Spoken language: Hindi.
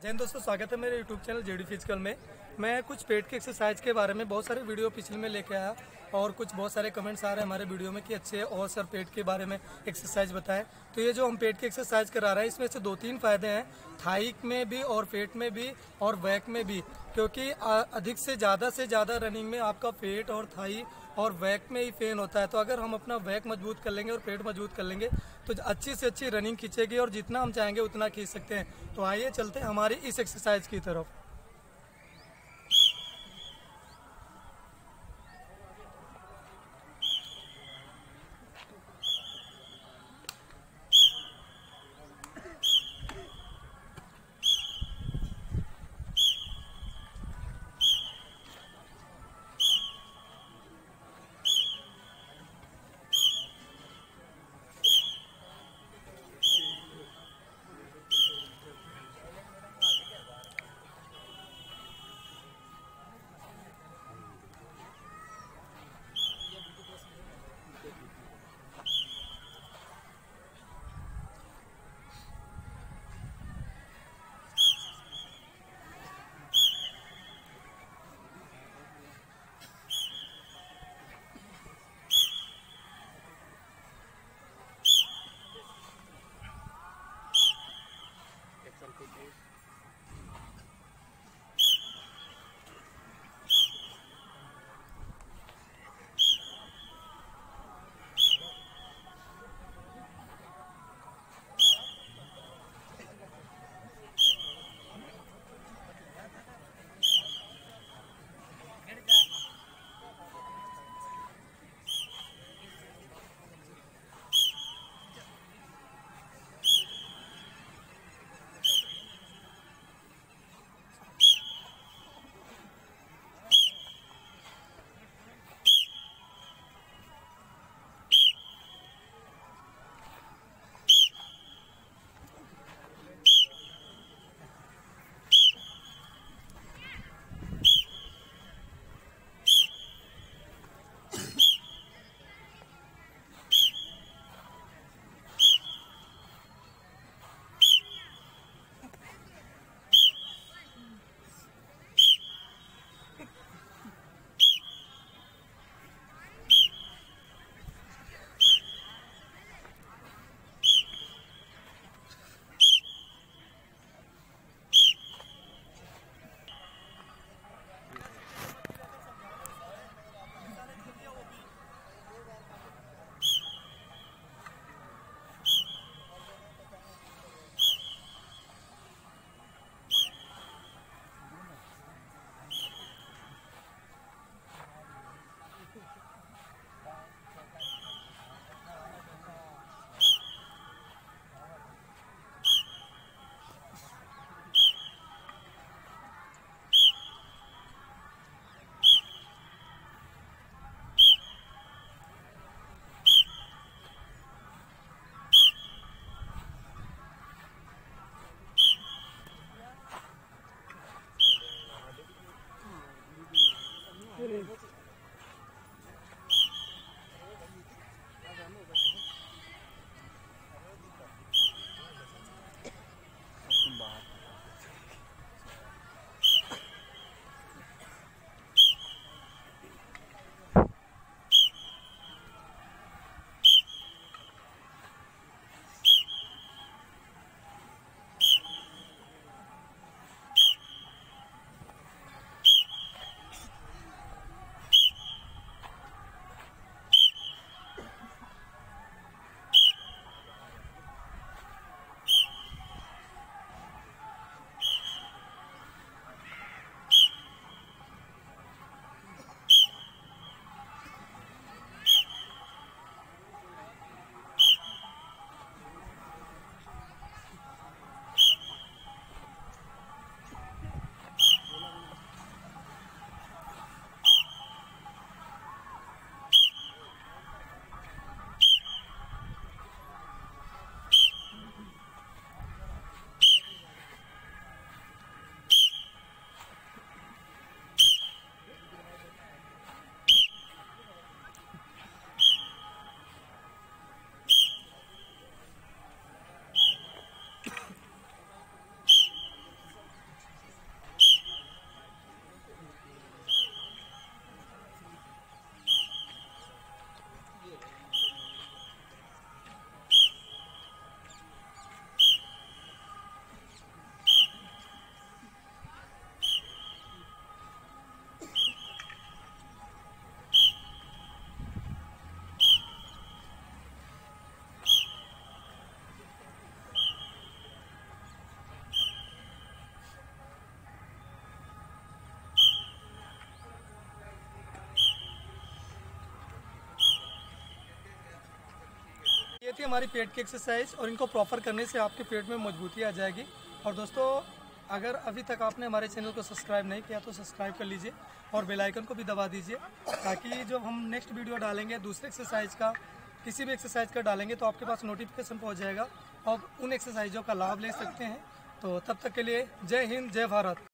जय हिंद दोस्तों, स्वागत है मेरे यूट्यूब चैनल जेडी फिजिकल में। मैं कुछ पेट के एक्सरसाइज के बारे में बहुत सारे वीडियो पिछले में लेके आया और कुछ बहुत सारे कमेंट्स आ रहे हैं हमारे वीडियो में कि अच्छे और सर पेट के बारे में एक्सरसाइज बताएं। तो ये जो हम पेट के एक्सरसाइज करा रहे हैं इसमें से 2-3 फायदे हैं, थाई में भी और पेट में भी और बैक में भी, क्योंकि अधिक से ज़्यादा रनिंग में आपका पेट और थाई और बैक में ही पेन होता है। तो अगर हम अपना बैक मजबूत कर लेंगे और पेट मजबूत कर लेंगे तो अच्छी से अच्छी रनिंग खींचेगी और जितना हम चाहेंगे उतना खींच सकते हैं। तो आइए चलते हैं हमारी इस एक्सरसाइज की तरफ। ये थी हमारी पेट की एक्सरसाइज और इनको प्रॉपर करने से आपके पेट में मजबूती आ जाएगी। और दोस्तों अगर अभी तक आपने हमारे चैनल को सब्सक्राइब नहीं किया तो सब्सक्राइब कर लीजिए और बेल आइकन को भी दबा दीजिए, ताकि जब हम नेक्स्ट वीडियो डालेंगे दूसरे एक्सरसाइज का, किसी भी एक्सरसाइज का डालेंगे तो आपके पास नोटिफिकेशन पहुंच जाएगा और उन एक्सरसाइजों का लाभ ले सकते हैं। तो तब तक के लिए जय हिंद, जय भारत।